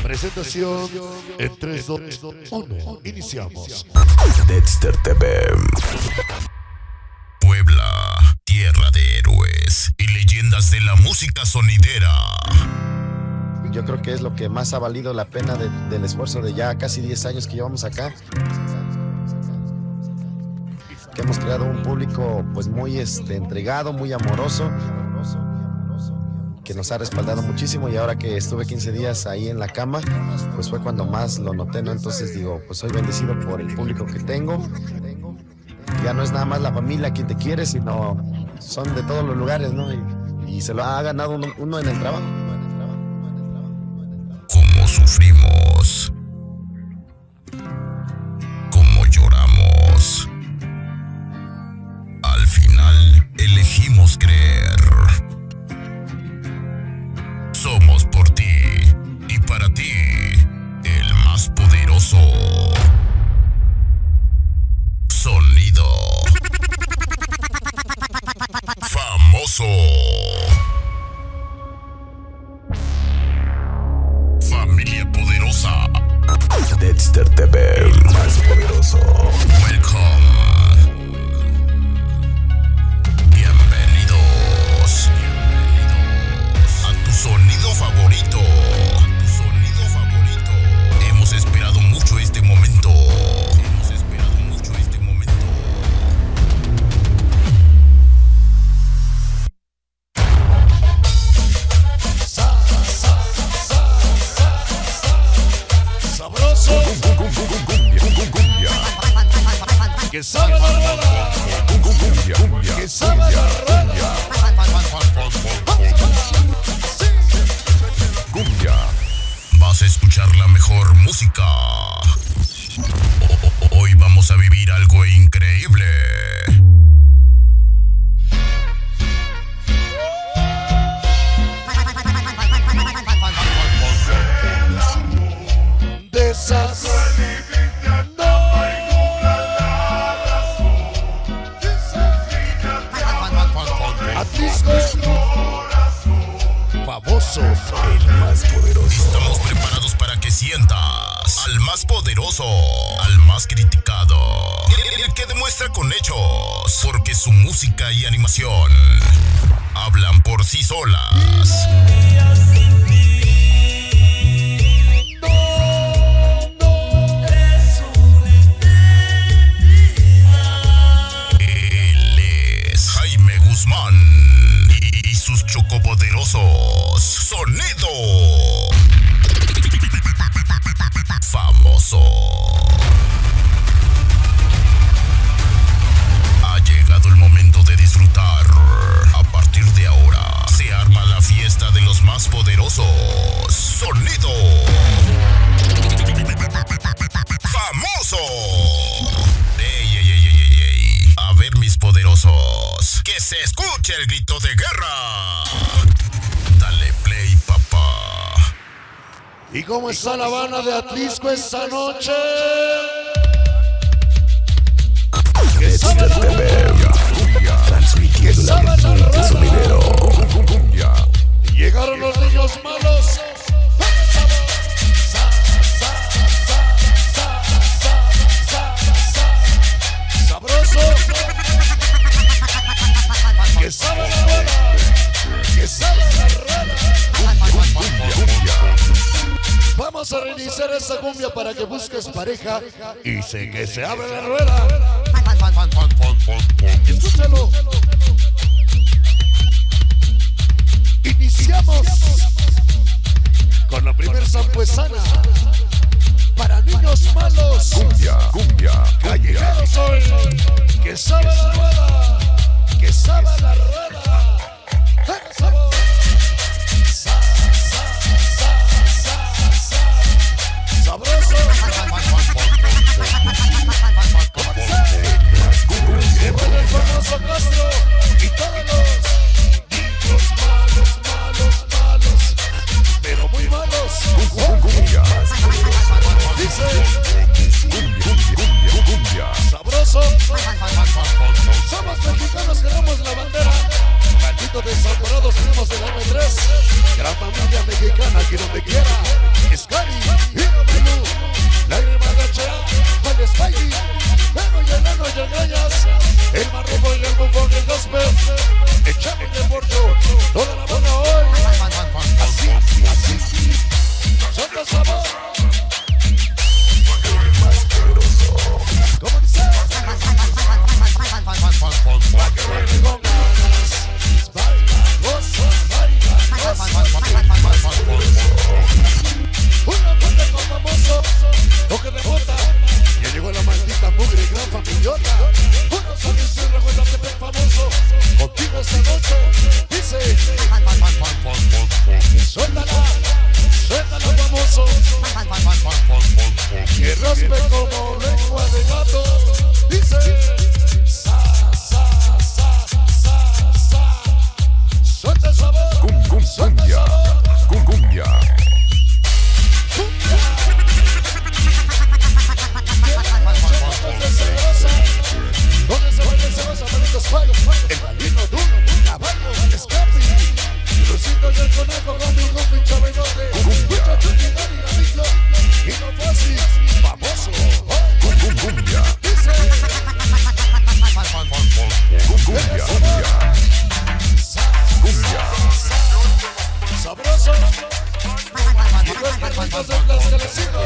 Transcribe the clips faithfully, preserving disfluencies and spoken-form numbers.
Presentación en tres, dos, uno. Iniciamos. Dexter T V. Puebla, tierra de héroes y leyendas de la música sonidera. Yo creo que es lo que más ha valido la pena de, del esfuerzo de ya casi diez años que llevamos acá. Que hemos creado un público pues muy este, entregado, muy amoroso, que nos ha respaldado muchísimo, y ahora que estuve quince días ahí en la cama, pues fue cuando más lo noté, ¿no? Entonces digo, pues soy bendecido por el público que tengo. Ya no es nada más la familia quien te quiere, sino son de todos los lugares, ¿no? Y, y se lo ha ganado uno, uno en el trabajo. Cómo sufrimos, cómo lloramos, al final elegimos creer. Somos por ti y para ti el más poderoso sonido famoso. Familia poderosa. Dexter T V, el más poderoso. Welcome. Bienvenidos. A tu sonido favorito. Tu sonido favorito. Hemos esperado mucho este momento. Hemos esperado mucho este momento. Sabroso. Que sabe la rola. Que sabe la rola. Vas a escuchar la mejor música. Hoy vamos a vivir algo increíble. De esas Atlisco famoso, El más poderoso. Estamos preparados para que sientas al más poderoso, al más criticado, el, el que demuestra con hechos, porque su música y animación hablan por sí solas. Él es Jaime Guzmán y, y sus chocopoderosos sonido famoso. Ha llegado el momento de disfrutar. A partir de ahora se arma la fiesta de los más poderosos. Sonido famoso. Ey, ey, ey, ey, ey, ey. A ver, mis poderosos, que se escuche el grito de guerra. Dale play, papá. ¿Y cómo está la Habana de Atlisco esta noche? Que sabe la rola. Transmitiendo la mente sonidero. Llegaron los niños malos. Sabroso. Que sabe la rola. Que sabe la rola. Vamos a reiniciar esta cumbia para que busques pareja y sé que se abre la rueda. Escúchalo. Iniciamos con la primer zampuesana para niños malos. Cumbia, cumbia, Callejeros hoy. Que sabe la rueda. Que sabe la rueda. ¡Eh, sabor! Sa, sa, sa, sa, sa. Sabroso. Siempre el famoso Castro y todos los niños malos, malos, malos, pero muy malos. Dice sabroso. Somos mexicanos, queremos la bandera. Malditos desamparados, primos de la M Suelta sabor. El más poderoso. ¿Cómo dice? Pa' que baile con ganas. Baila, goza, baila, goza. Una puerta con famoso. Toque de bota. Ya llegó la maldita mugre gran familiota. Uno solo y se recuerda que te famoso. Contigo esta noche. Dice. Suéltala. Suéltala famoso. Que raspe como lengua de gato. Dice. Sa, sa, sa, sa, sa. Suelta el sabor. Cum, cum, cumbia. Cum, cumbia. ¿Dónde se baila esa manitos fuego? El balino duro, caballo, escape. Lucito y el conejo con mi compi Chabenote. Muchacho y dinámico, y no fácil, famoso. Cum, cum, cumbia. Dice. Cum, cumbia. Cumbia. Sabroso. Igual que ricos de Plaza Calacito.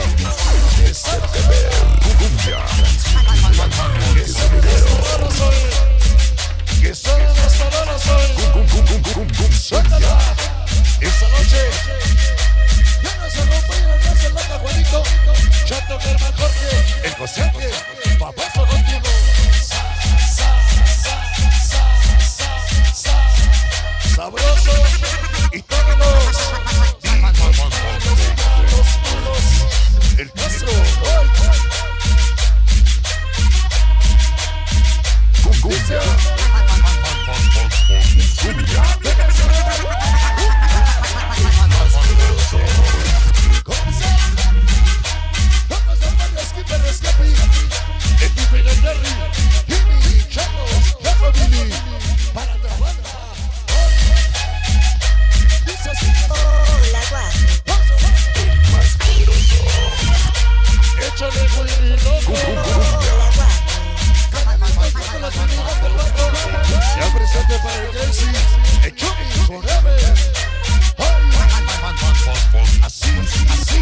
Cumbia. Que son los toreros hoy. Que son los toreros hoy. Cum, cum, cum, cum, cum, cum. Suéltala. Esta noche. Ya no se rompe y no se loca Juanito. Chato Germán Jorge. El cociente. Famoso contigo. Sa, sa, sa, sa, sa, sa. Sabroso. Y todos los. El Castro. Cum, cumbia. Cumbia. Más poderoso. Vamos a darle skipper, escape. El Pipe y el Jerry. Jimmy, Chatos, Carro Billy. Para la banda. Dice así. Hola, guapo. El más poderoso. Échale Willy loco. Cum, cum, cumbia. Hola, guapo. Ya presente para el Gracie. El Chucky, forever. Ay. Así, así.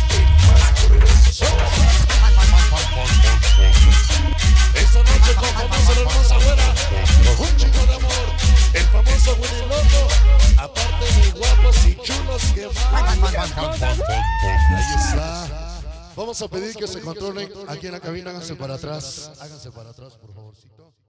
Esta noche con famoso la hermosa güera. Con un chico de amor. El famoso Willy loco. Aparte de guapos y chulos que van. Ahí está. Vamos a pedir que se controlen aquí en la cabina. Háganse para atrás. Háganse para atrás, por favorcito.